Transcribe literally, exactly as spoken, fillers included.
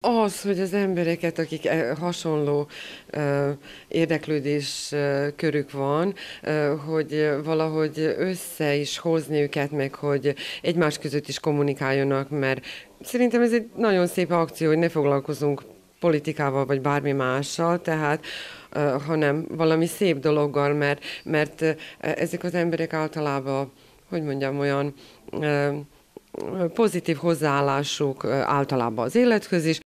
Az, hogy az embereket, akik e- hasonló ö, érdeklődés ö, körük van, ö, hogy valahogy össze is hozni őket, meg hogy egymás között is kommunikáljanak, mert szerintem ez egy nagyon szép akció, hogy ne foglalkozunk politikával vagy bármi mással, tehát ö, hanem valami szép dologgal, mert, mert ö, ezek az emberek általában, hogy mondjam, olyan ö, pozitív hozzáállásuk ö, általában az élethöz is,